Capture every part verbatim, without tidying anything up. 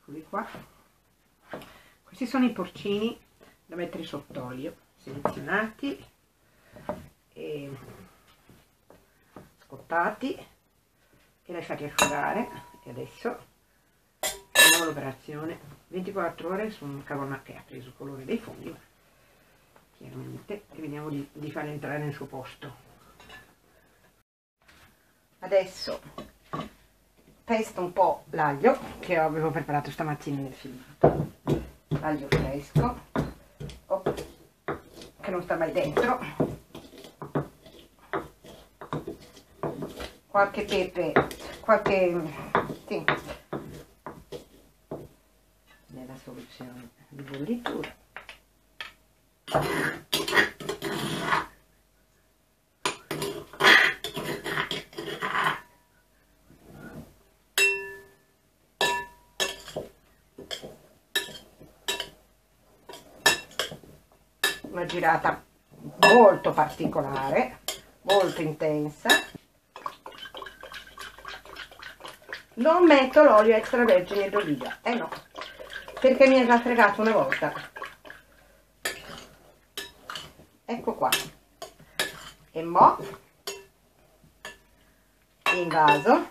Eccoli qua. Questi sono i porcini da mettere sott'olio, selezionati e scottati e lasciati asciugare. E adesso facciamo l'operazione. Ventiquattro ore su un carbonara che ha preso il colore dei funghi, chiaramente, e vediamo di, di farlo entrare nel suo posto. Adesso pesto un po' l'aglio che avevo preparato stamattina nel filmato, l'aglio fresco, oh, che non sta mai dentro, qualche pepe, qualche sì, nella soluzione di bollitura, una girata molto particolare, molto intensa. Non metto l'olio extravergine d'oliva, eh no, perché mi ha già fregato una volta. Ecco qua. E mo' in vaso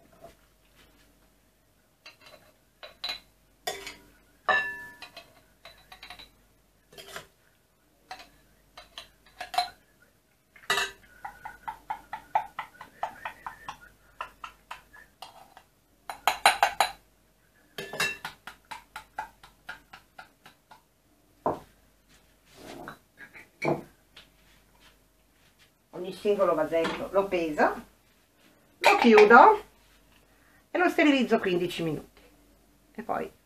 ogni singolo vasetto lo peso, lo chiudo e lo sterilizzo quindici minuti e poi